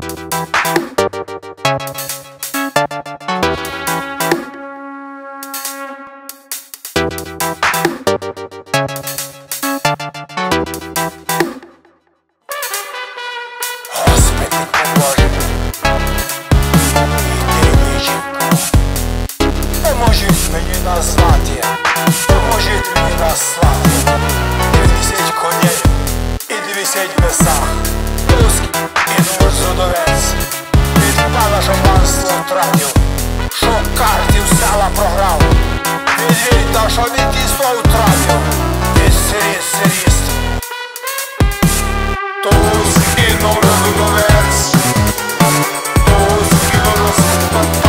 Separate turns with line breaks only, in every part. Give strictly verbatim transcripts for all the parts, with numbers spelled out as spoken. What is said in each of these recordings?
Поможіть мені назвати, поможіть мені наслати. Двісять коней і двісять месах, Руський і Трудовець. Від пана шампанство втратив, що картів села програв. Від та що від тісно втратив, від сиріст, сиріст. Туз і Трудовець, туз і Трудовець.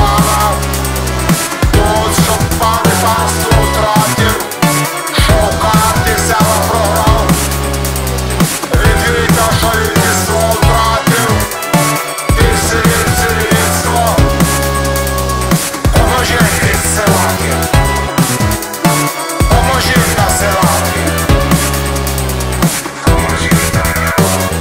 Панство втратив, що карти села програв. Відвіта, що відійство втратив, і сирітство. Поможіть відсилати, поможіть насилати. Поможіть народ.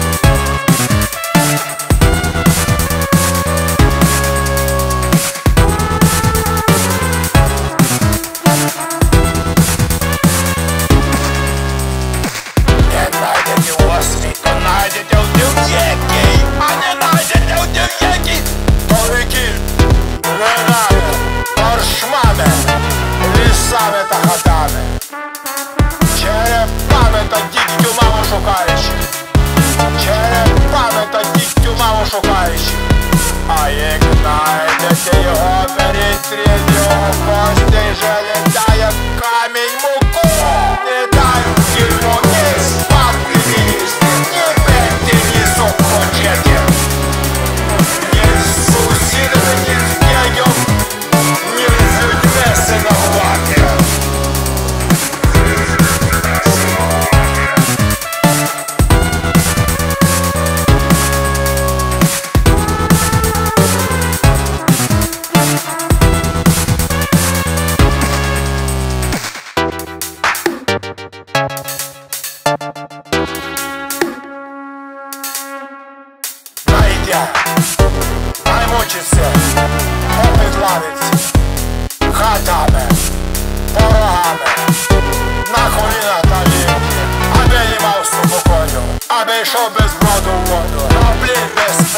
Лісами та хатами, черепами та діктю маму шукаючи, черепами та діктю маму шукаючи. А як знайдете його, беріть тріднього кості, желедає камінь муку. Не дай йому ні спати їсти, ні пити, ні сухочети, ні з сусідами, ні з дядьом, ні з людьми синувати. Най мучиться попід лавиці, хатами, порогами, на коліна та лінки, аби не мав спокою, аби йшов без броду в воду, а блін без